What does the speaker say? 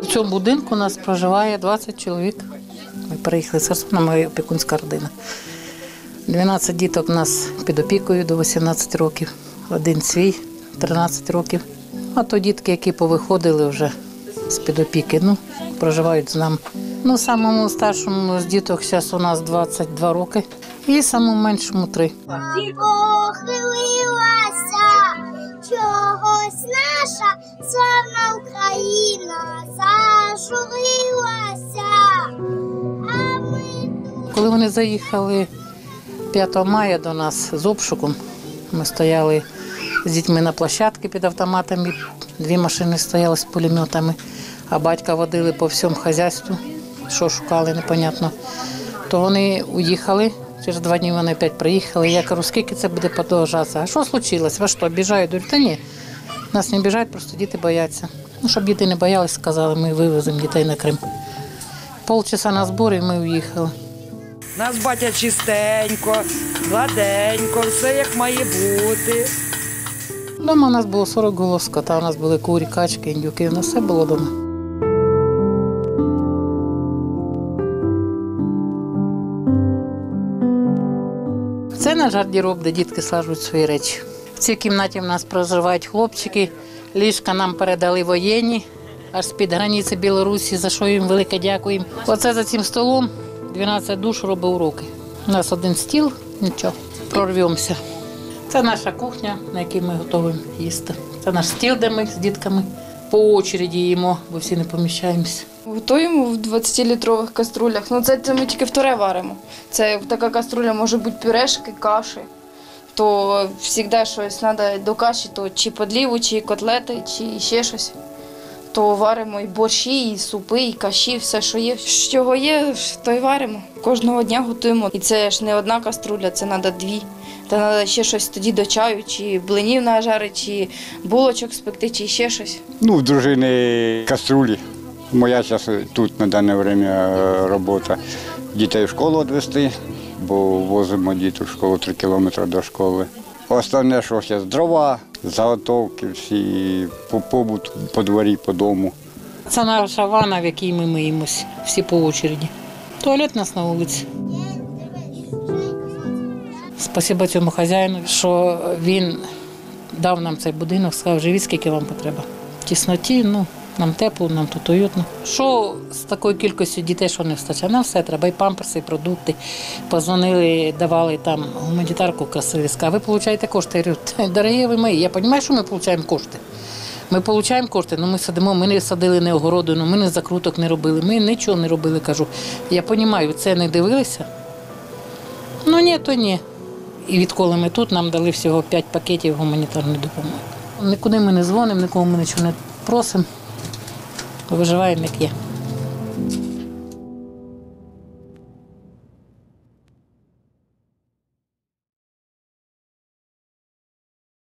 цьому будинку у нас проживає 20 чоловік. Ми переїхали з Херсона, моя опікунська родина. 12 діток у нас під опікою до 18 років, один свій, 13 років. А то дітки, які повиходили вже з-під опіки, проживають з нами. Самому старшому з діток зараз у нас 22 роки і самому меншому 3. Похилилася чогось наша славна Україна, зажурилася. Коли вони заїхали 5 мая до нас з обшуком, ми стояли з дітьми на площадці під автоматами, 2 машини стояли з пулеметами, а батька водили по всьому хазяйству, що шукали, непонятно. То вони уїхали, через 2 дні вони опять приїхали. Я кажу, скільки це буде продовжатися? А що случилось? Ви що, біжають? Говорю, та ні, нас не біжають, просто діти бояться. Щоб діти не боялись, сказали, ми вивеземо дітей на Крим. Полчаса на зборі і ми уїхали. Нас батя чистенько, гладенько, все як має бути. Дома у нас було 40 голов скота, у нас були курі, качки, індюки, у нас все було вдома. Це наш гардероб, де дітки слажують свої речі. В цій кімнаті в нас проживають хлопчики, ліжка нам передали воєнні, аж з-під границі Білорусі, за що їм велике дякуємо. Оце за цим столом 12 душ робить уроки. У нас один стіл, нічого, прорвемося. Це наша кухня, на якій ми готуємо їсти. Це наш стіл, де ми з дітками по очереді їмо, бо всі не поміщаємося. Готуємо в 20-літрових каструлях. Це ми тільки вторе варимо. Це така каструля може бути пюрешки, каші. То завжди щось треба до каші, то чи подліву, чи котлети, чи ще щось. То варимо і борщі, і супи, і каші, все, що є. Що є, то й варимо. Кожного дня готуємо. І це ж не одна каструля, це треба 2. Та треба ще щось тоді до чаю, чи блинів нажарити, чи булочок спекти, чи ще щось. В дружини каструлі. Моя зараз тут на дане время робота. Дітей в школу відвезти, бо возимо дітей в школу 3 кілометри до школи. Основне, що зараз дрова, заготовки, всі побут по дворі, по дому. Це наша ванна, в якій ми миємося, всі по очереді. Туалет у нас на вулиці. Спасибо цьому хазяїну, що він дав нам цей будинок, сказав, живіть, скільки вам потреба. В тісноті, нам тепло, нам тут уютно. Що з такою кількістю дітей, що не вистачає? Нам все треба, і памперси, і продукти. Позвонили, давали там гуманітарку Красилівська. А ви отримуєте кошти? Я говорю, дорогі ви мої, я розумію, що ми отримуємо кошти. Ми отримуємо кошти, але ми садимо, ми не садили не огороду, ми не закруток не робили, ми нічого не робили, кажу. Я розумію, це не дивилися? Ні, то ні. І відколи ми тут, нам дали всього 5 пакетів гуманітарної допомоги. Нікуди ми не дзвонимо, нікому ми нічого не просимо. Виживаємо, як є.